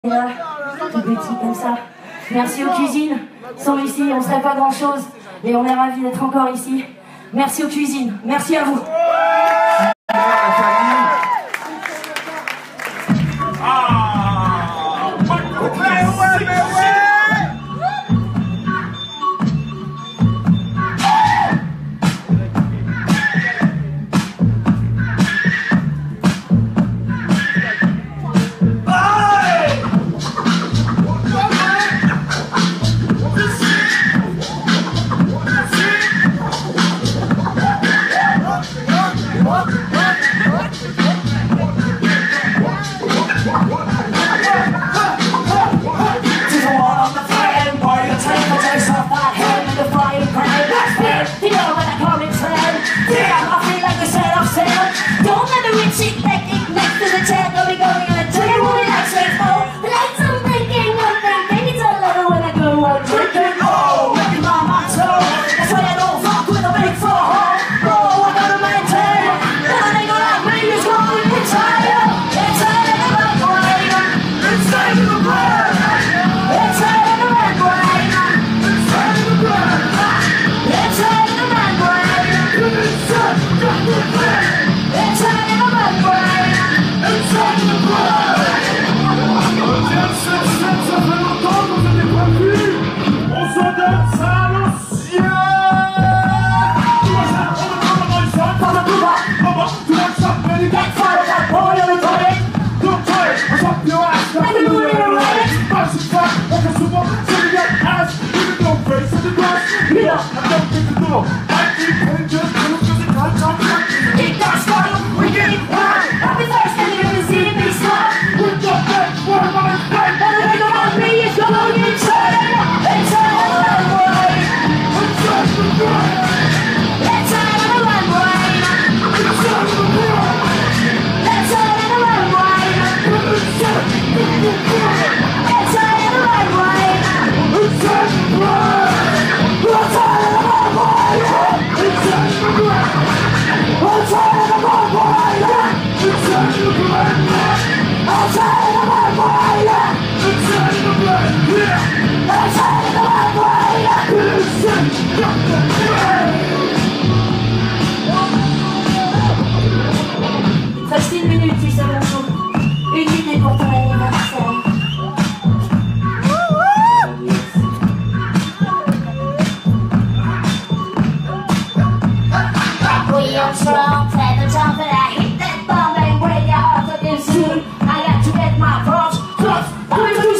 là, tout petit comme ça. Merci aux cuisines. Sans ici, on ne serait pas grand chose. Et on est ravis d'être encore ici. Merci aux cuisines. Merci à vous. Reste une minute si ça vous chaud. Une minute pour ton anniversaire. We are strong, take the jump and I hit that bomb and break your heart against you. I got to get my props,